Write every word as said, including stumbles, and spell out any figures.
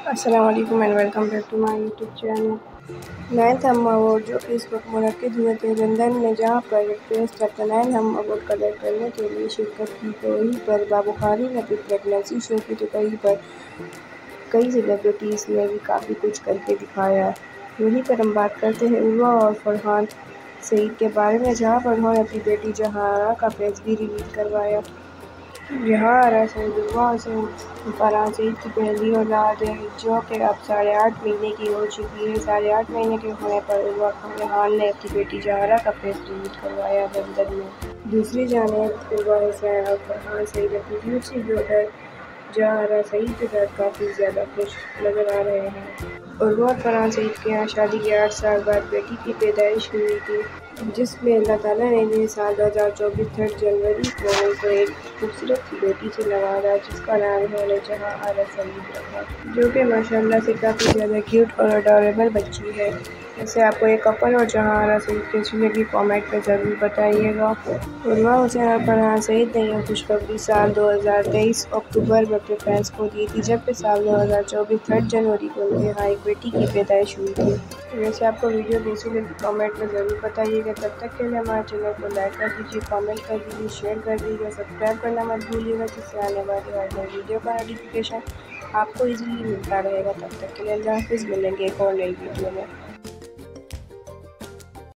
अस्सलाम वालेकुम and welcome back to my YouTube channel. Ninth Hum award जो कि इस वक्त मुनक्किद हुए थे लंदन में, जहाँ पर prince thirty nine Hum award collect करने के लिए शिरकत की। तो वहीं पर बाबुखारी ने भी प्रेगनेंसी शो की, तो कहीं पर कई सेलिब्रिटीज़ ने भी काफ़ी कुछ करके दिखाया है। वहीं पर हम बात करते हैं उर्वा और फरहान सईद के बारे में, जहाँ पर उन्होंने अपनी बेटी जहारा का फेस भी रिवील करवाया। जहारा सईद उर्वा हुसैन फरहान सईद की पहली औलाद है, जो कि अब साढ़े आठ महीने की हो चुकी है। साढ़े आठ महीने के होने पर उर्वा फरहान ने अपनी बेटी जहारा का फेस रिवील करवाया लंदन में। दूसरी जानिब उर्वा हुसैन और फरहान सईद अपनी दूसरी डॉटर जहारा सईद के साथ काफ़ी ज़्यादा खुश नज़र आ रहे हैं। उर्वा और फरहान सईद के यहाँ शादी के आठ साल बाद बेटी की पैदाइश हुई थी, जिसमें अल्लाह ताला ने इन्हें साल दो हज़ार चौबीस थर्ड जनवरी को उनको एक खूबसूरत सी बेटी से नवाजा, जिसका नाम उन्होंने जहारा सईद रखा, जो कि माशाल्लाह से काफ़ी ज़्यादा क्यूट और अडोरेबल बच्ची है। वैसे आपको ये कपल और जहारा सईद कैसी लगी कमेंट में ज़रूर बताइएगा। उर्वा हुसैन और फरहान सईद ने यह खुशखबरी साल दो हज़ार तेईस अक्टूबर में अपने फैंस को दी थी, जबकि साल दो हज़ार चौबीस थर्ड जनवरी को उनके यहाँ एक बेटी की पैदाइश हुई थी। वैसे आपको वीडियो कैसी लगी कमेंट में ज़रूर बताइएगा। तब तक के लिए हमारे चैनल को लाइक कर दीजिए, कमेंट कर दीजिए, शेयर कर दीजिए, सब्सक्राइब करना मत भूलिएगा, जिससे आने वाली हर नई वीडियो का नोटिफिकेशन आपको इजीली मिलता रहेगा। तब तक के लिए अल्लाह हाफ़िज़। मिलेंगे एक और नई वीडियो में।